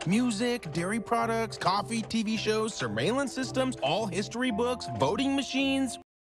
Music, dairy products, coffee, TV shows, surveillance systems, all history books, voting machines.